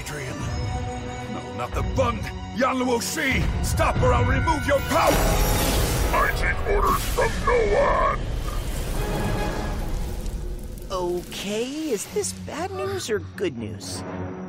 Adrien. No, not the bung! Yanluo Shi! Stop or I'll remove your power! I take orders from no one! Okay, is this bad news or good news?